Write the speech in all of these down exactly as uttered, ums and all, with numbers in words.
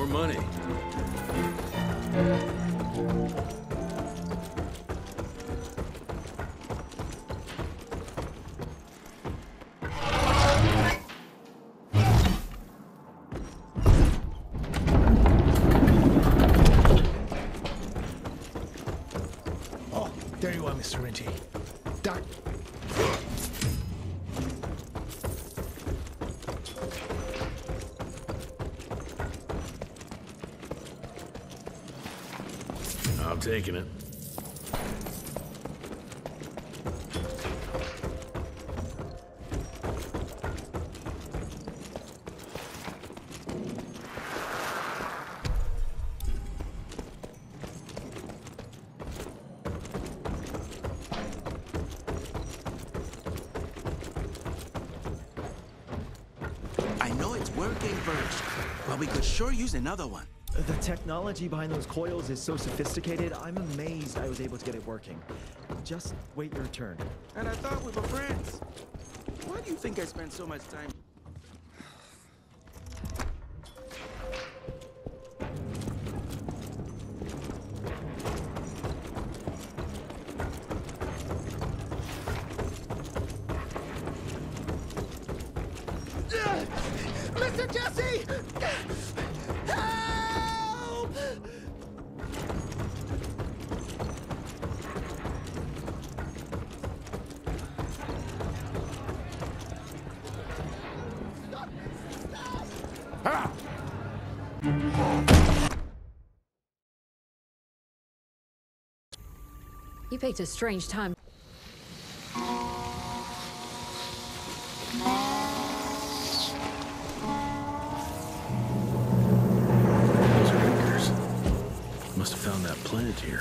money. Oh, there you are, Mister Rinty. Doc. I'm taking it. I know it's working first, but we could sure use another one. The technology behind those coils is so sophisticated, I'm amazed I was able to get it working. Just wait your turn. And I thought we were friends. Why do you think I spend so much time? Mister Jesse! Help! Ah! You picked a strange time. Must have found that plant here.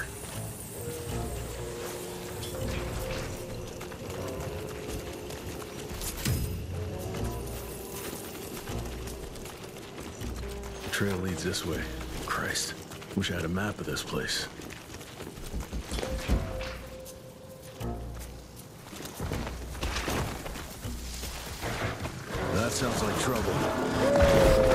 The trail leads this way. Christ, wish I had a map of this place. That sounds like trouble.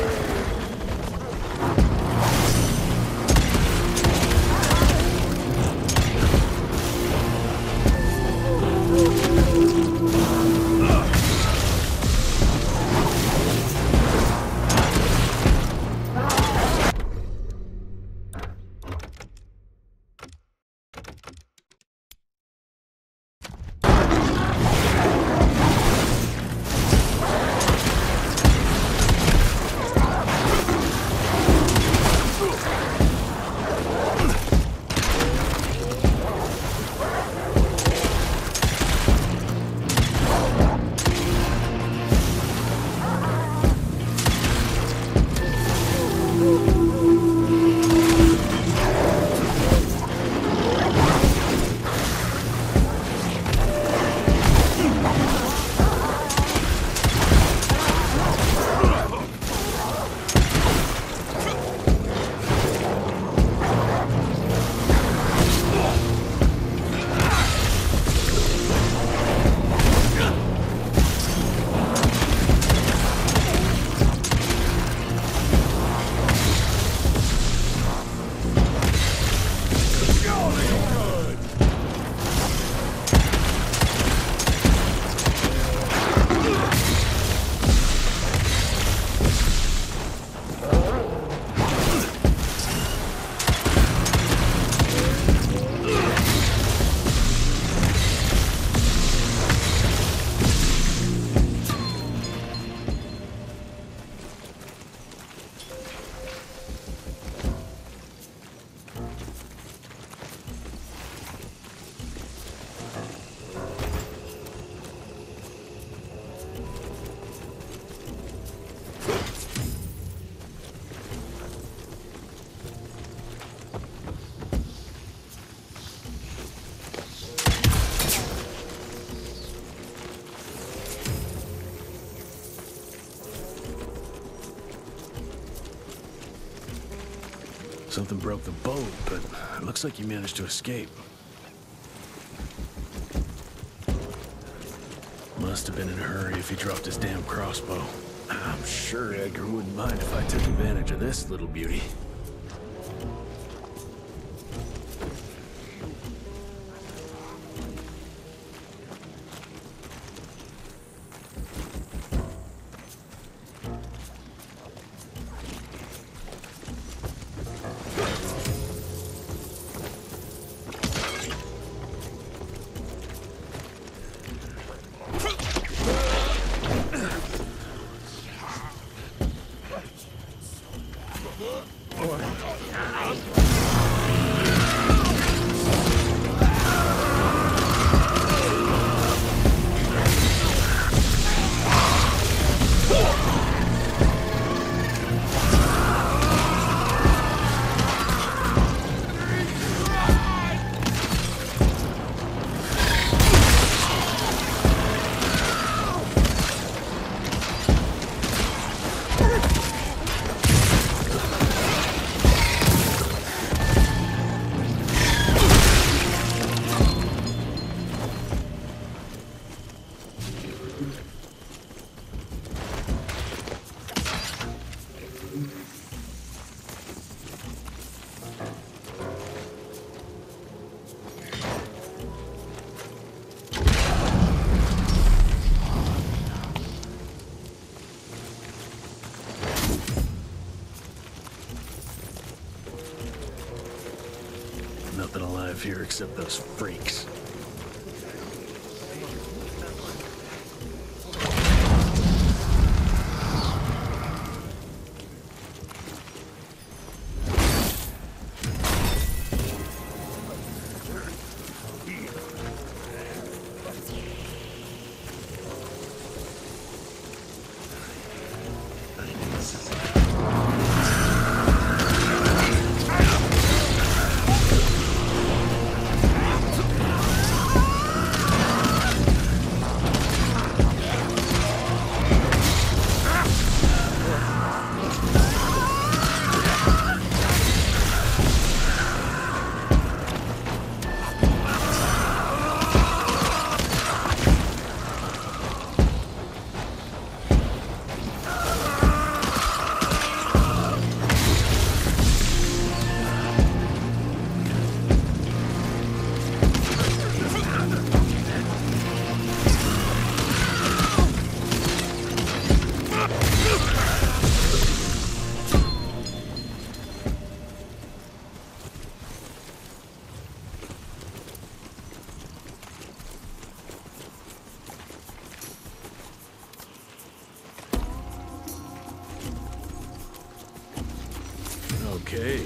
Something broke the boat, but it looks like you managed to escape. Must have been in a hurry if he dropped his damn crossbow. I'm sure Edgar wouldn't mind if I took advantage of this little beauty. Nothing alive here except those freaks. Okay.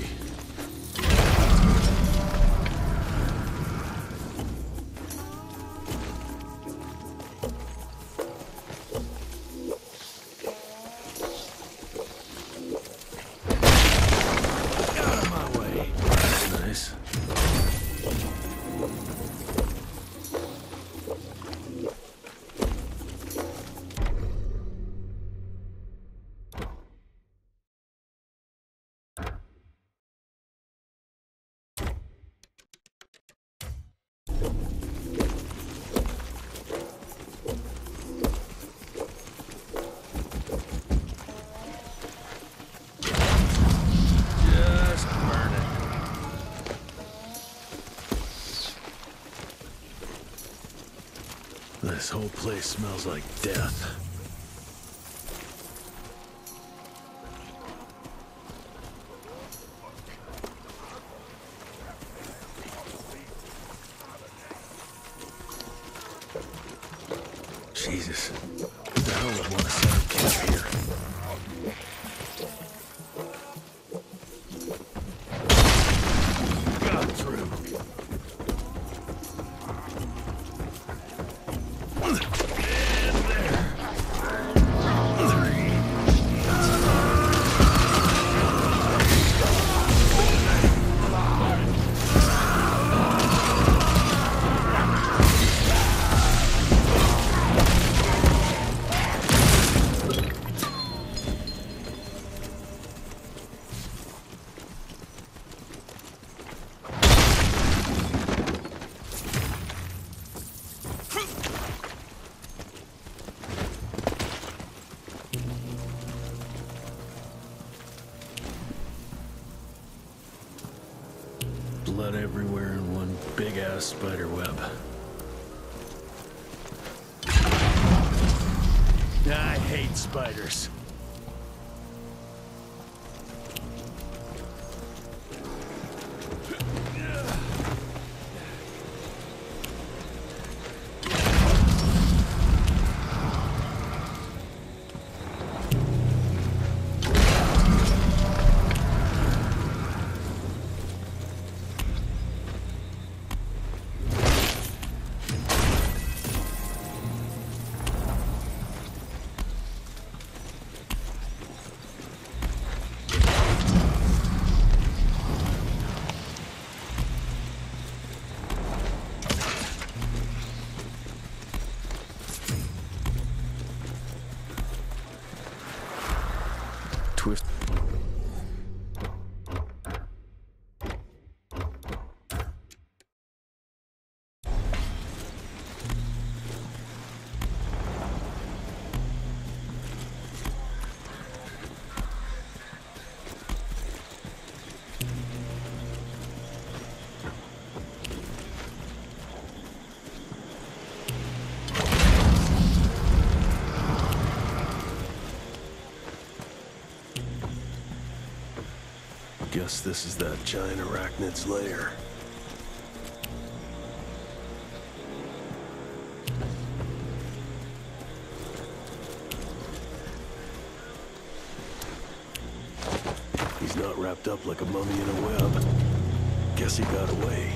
Out of my way. That's nice. Just burn it. This whole place smells like death. Jesus. Who the hell would want to set up camp here? Got through. blood everywhere in one big-ass spider web. I hate spiders. Twist. Guess this is that giant arachnid's lair. He's not wrapped up like a mummy in a web. Guess he got away.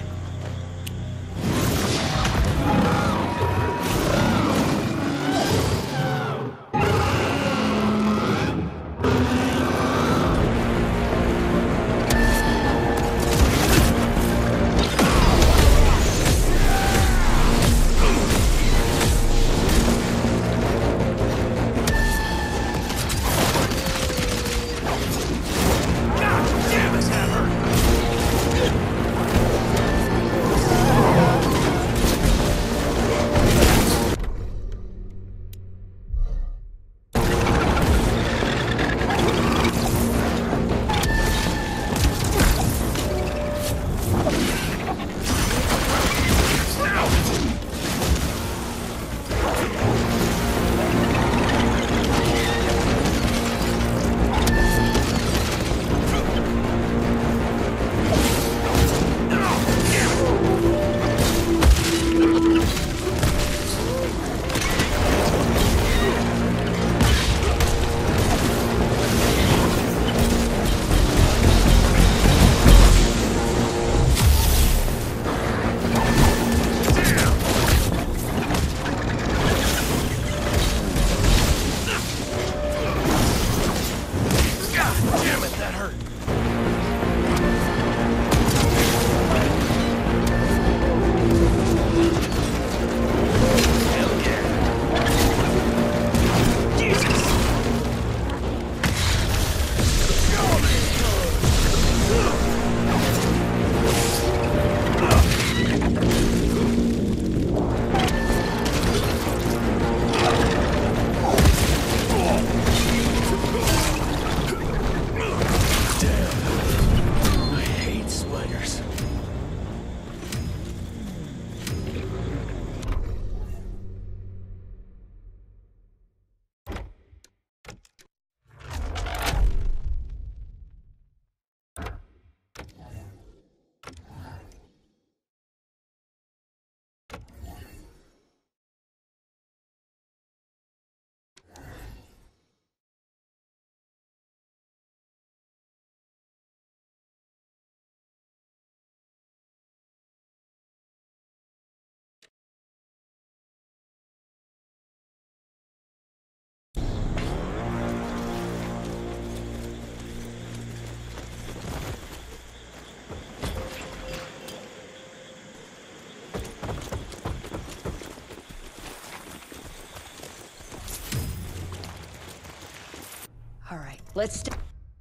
All right, let's st-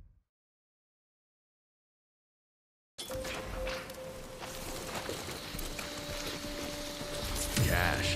Cash.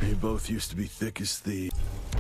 You both used to be thick as thieves.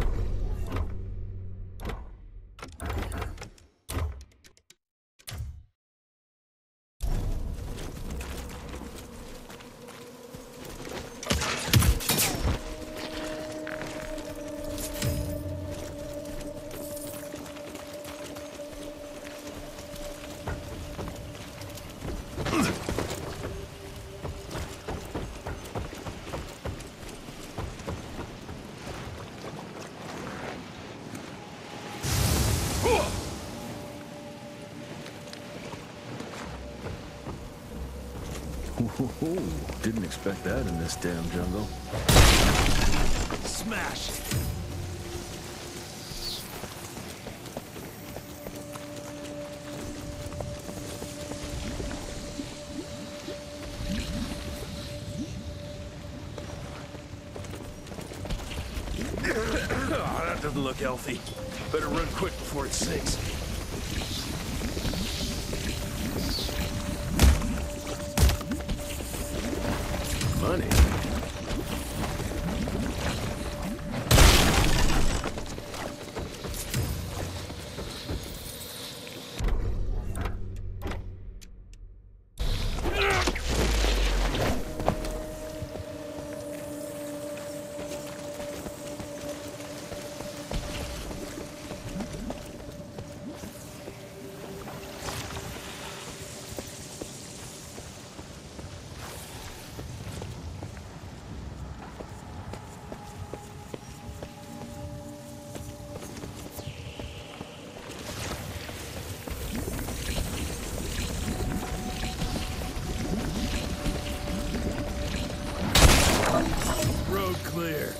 Ooh, didn't expect that in this damn jungle. Smash! Oh, that doesn't look healthy. Better run quick before it sinks. Money? Road clear.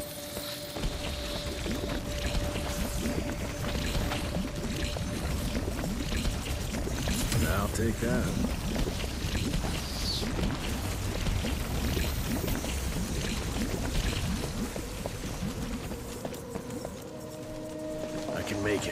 I'll take that. I can make it.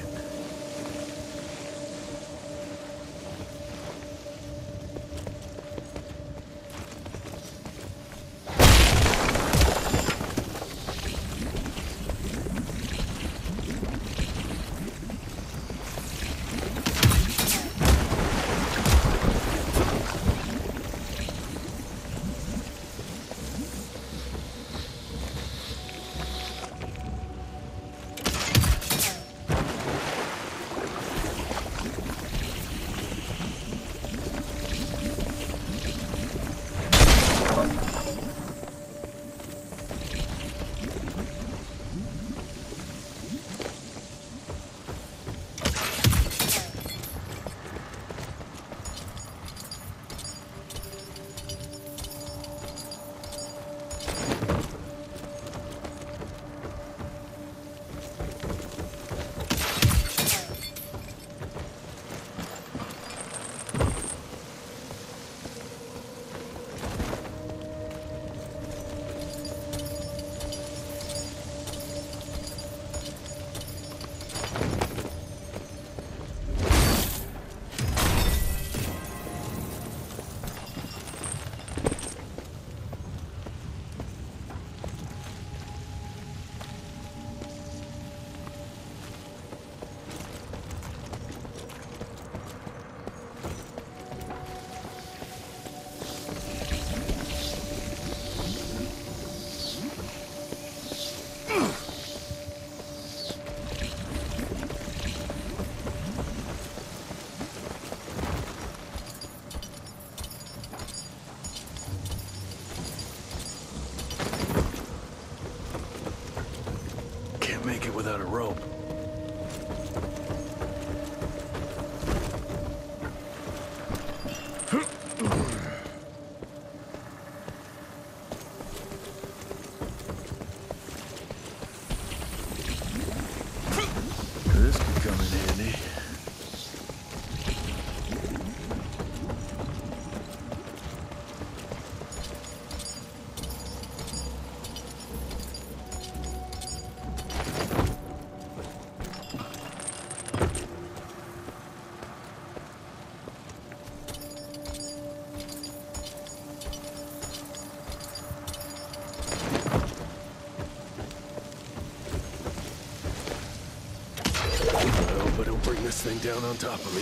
thing down on top of me.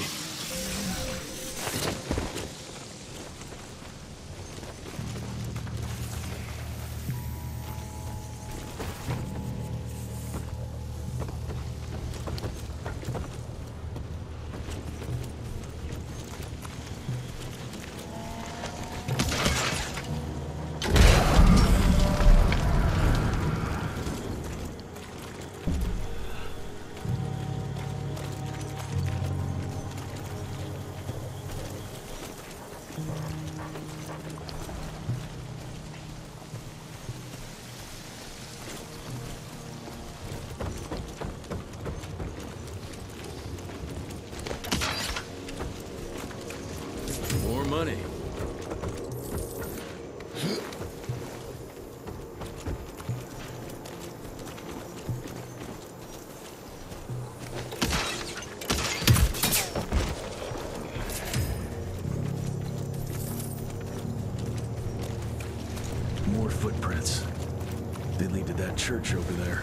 More money. More footprints. They lead to that church over there.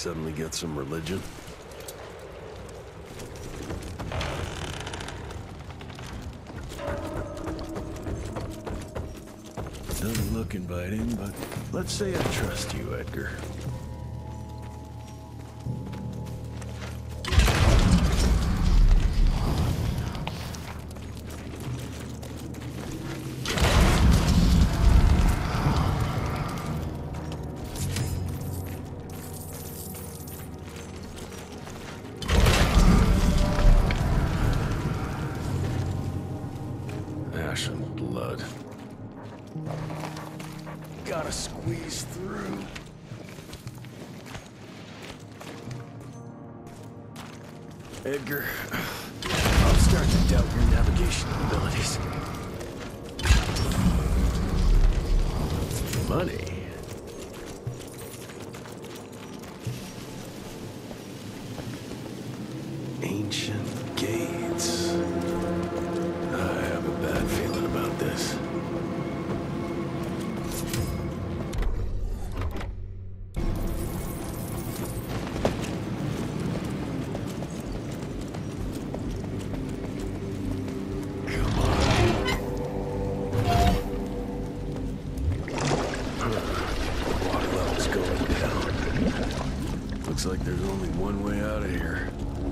suddenly get some religion? Doesn't look inviting, but let's say I trust you, Edgar. Ash and blood. Gotta squeeze through. Edgar, I'm starting to doubt your navigation abilities. Money. Ancient gates. I have a bad feeling about this. Looks like there's only one way out of here.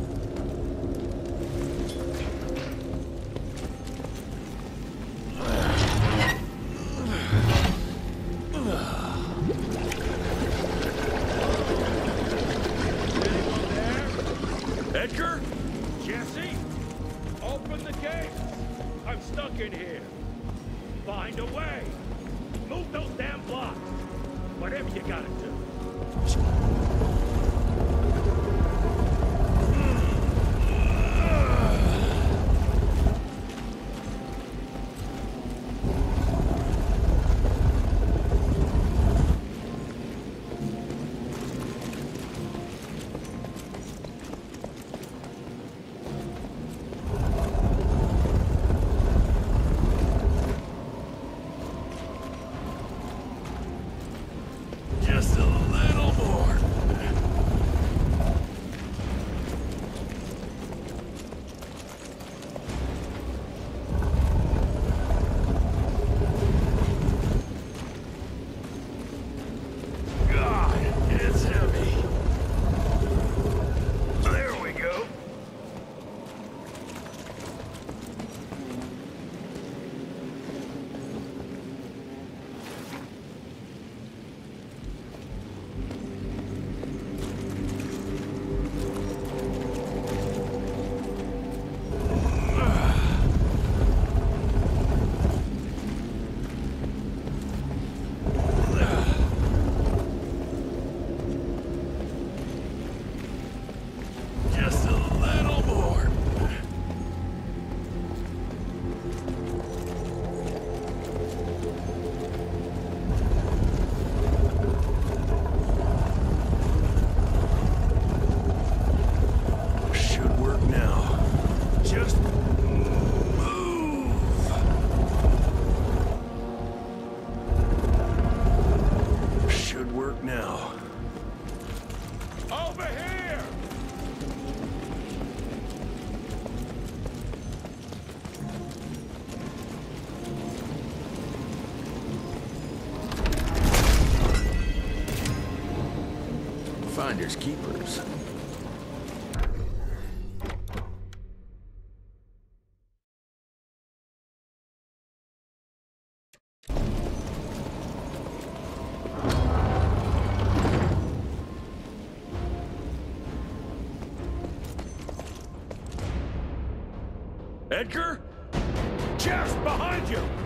Edgar? Jesse? Open the gate! I'm stuck in here. Find a way. Move those damn blocks. Whatever you gotta do. Just a little more. God, it's heavy. There we go. Just a little more. Should work now. Just move. Should work now. Over here! Finders keepers. Edgar? Jeff, behind you!